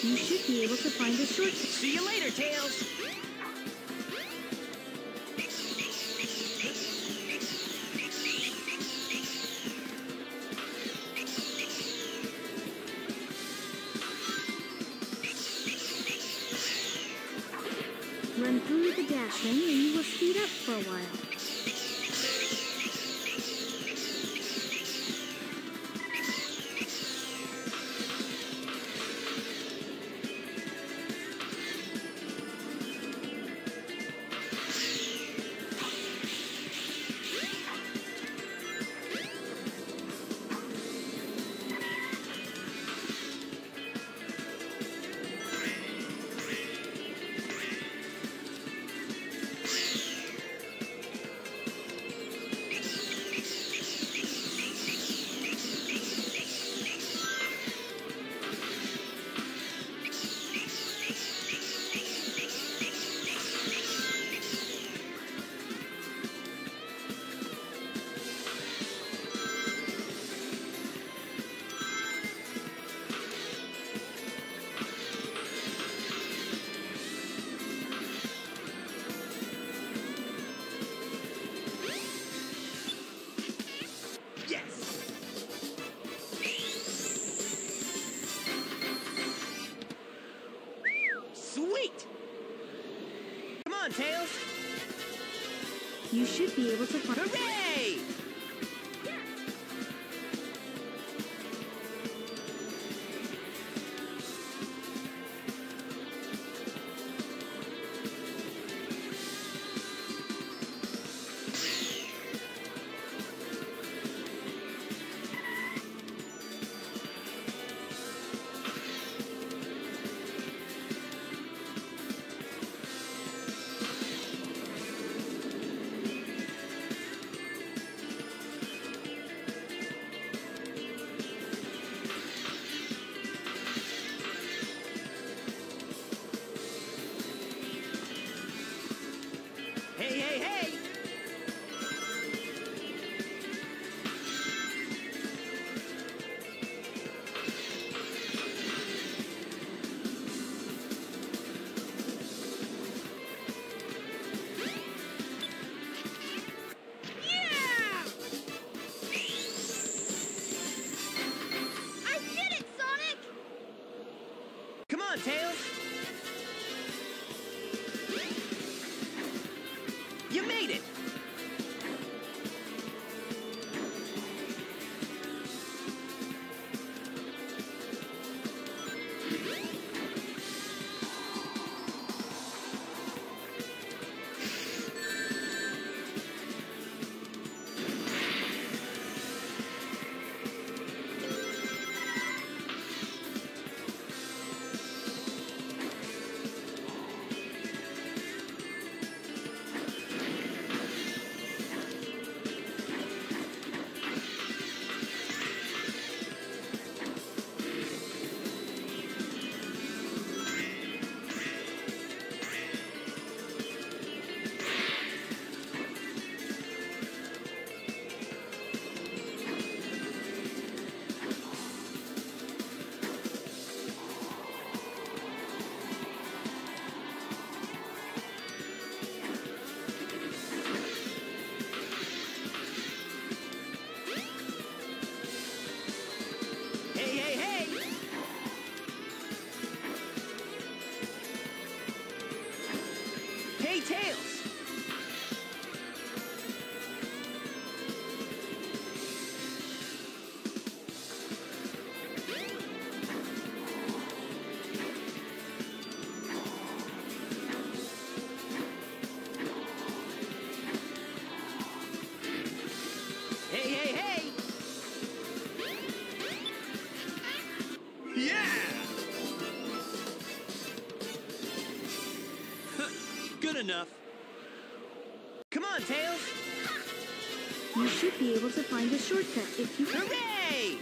You should be able to find a shortcut. See you later, Tails! Run through the dash ring and you will speed up for a while. Sweet! Come on, Tails! You should be able to find... Hooray! Hey, hey, hey! Yeah! I did it, Sonic! Come on, Tails! You made it! Hey, hey, hey! Hey, Tails! Hey, hey, hey! Yeah! Good enough. Come on, Tails! You should be able to find a shortcut if you... Hooray!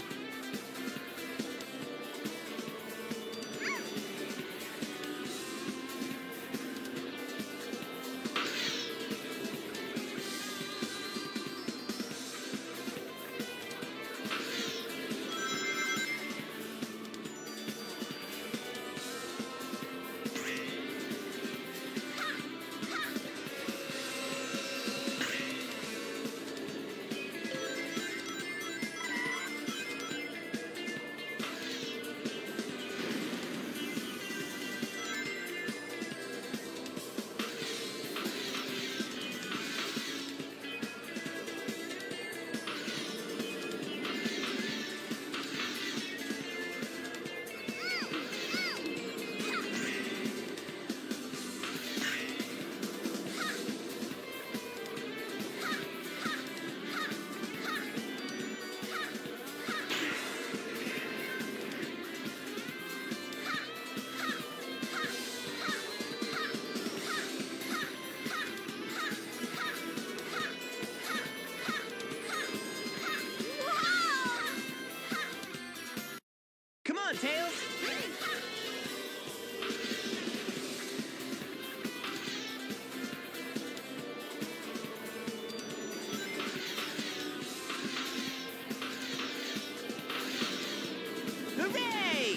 Hooray!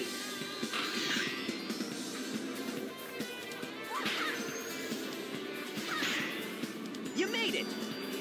You made it!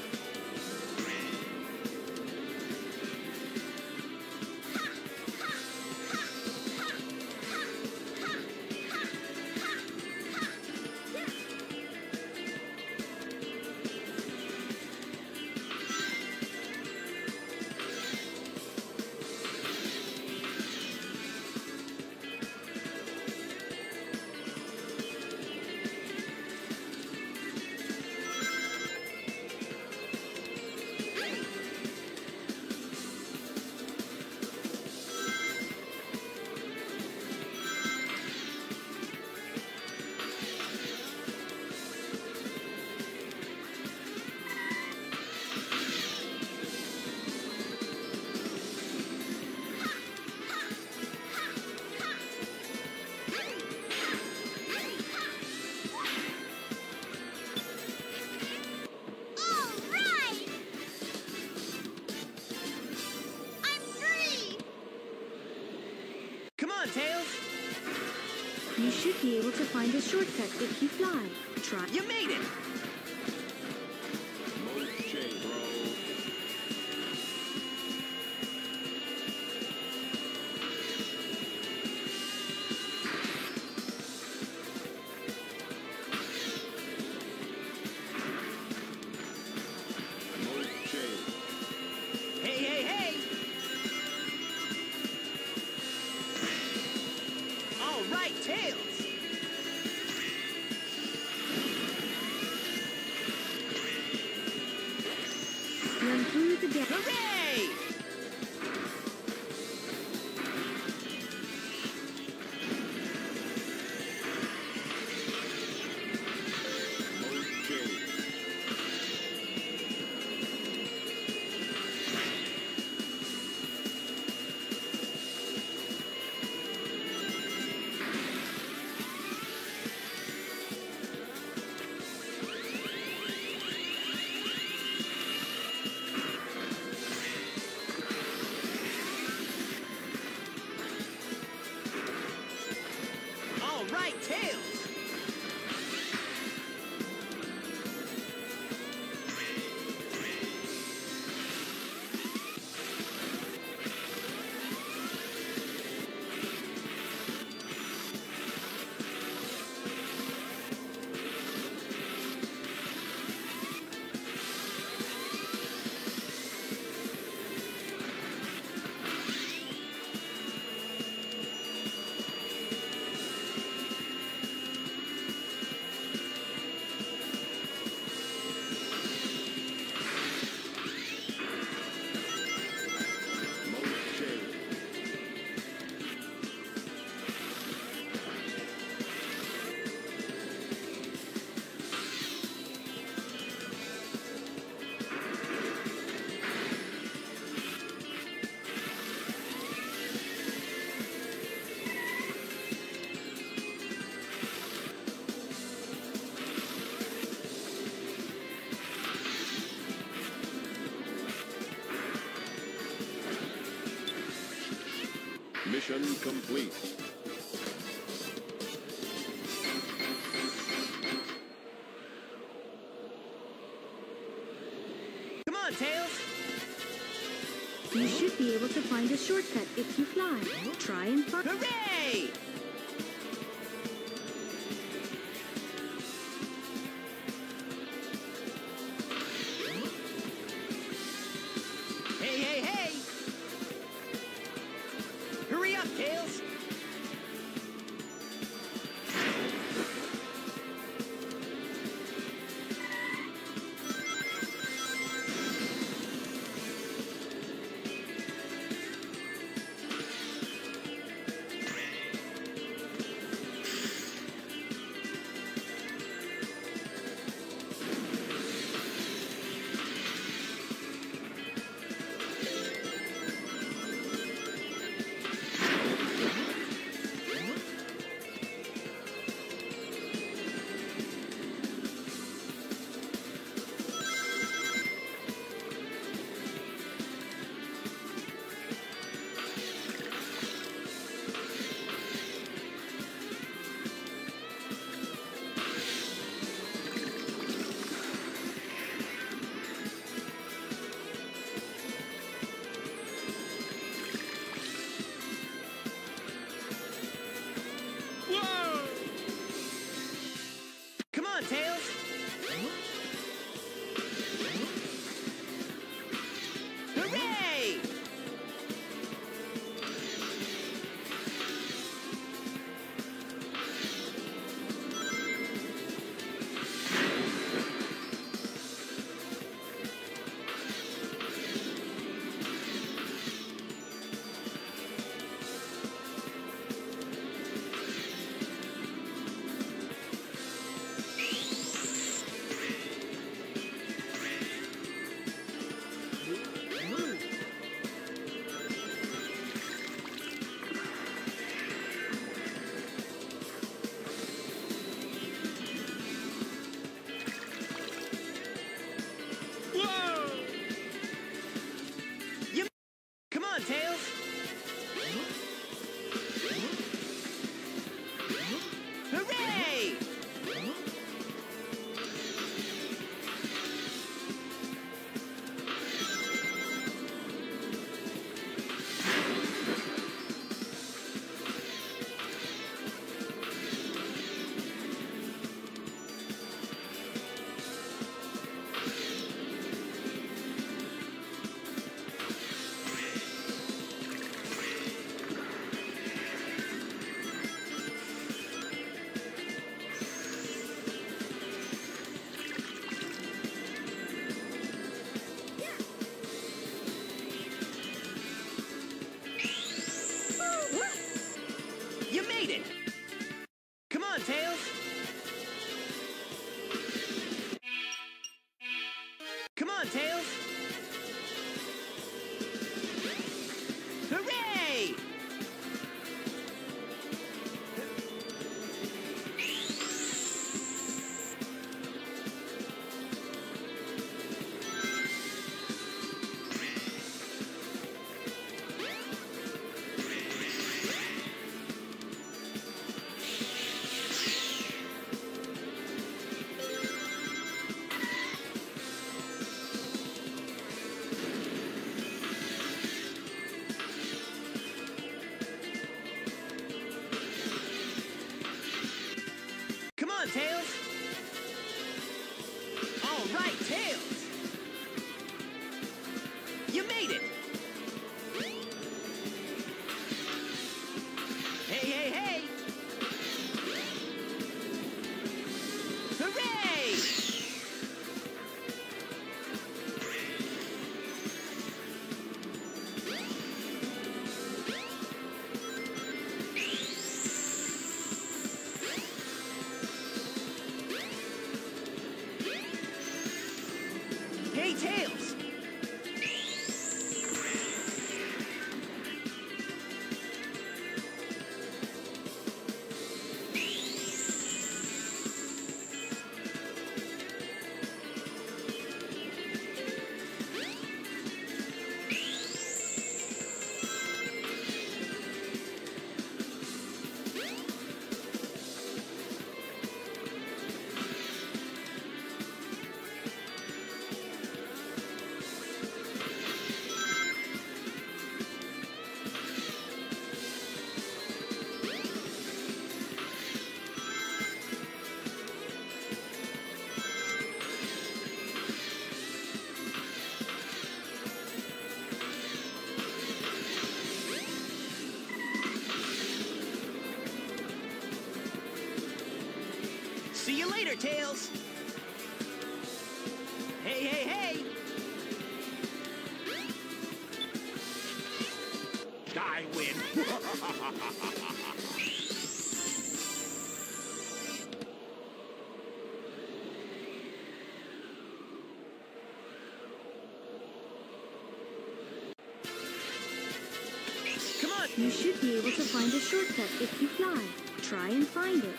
Come on, Tails! You should be able to find a shortcut if you fly. Try. You made it! Hey, hey, hey! All right, Tails! Run through the gap. Hooray! All right, Tails! Mission complete. Come on, Tails! You should be able to find a shortcut if you fly. Try and find. Hooray! Hey, hey, hey! Hurry up, Tails! You made it! Come on, Tails! Come on, Tails! Hooray! Come on, Tails! All right, Tails! You made it! Hey, hey, hey! Hooray! Hey, Tails! See you later, Tails! Hey, hey, hey! I win! Come on! You should be able to find a shortcut if you fly. Try and find it.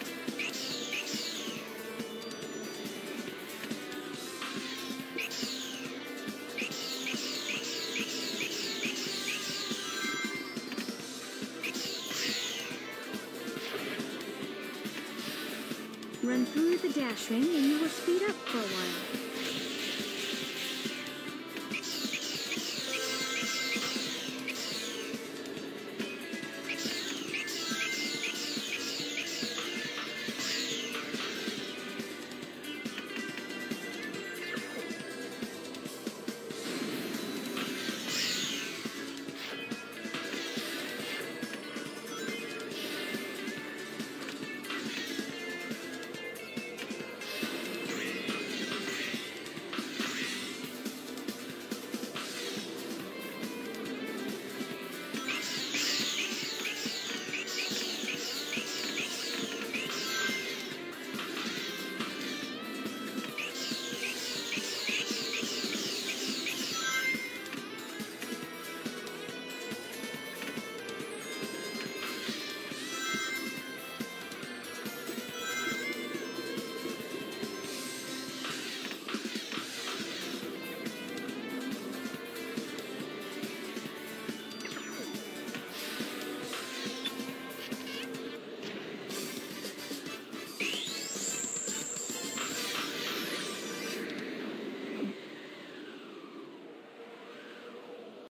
Run through the dash ring and you will speed up for a while.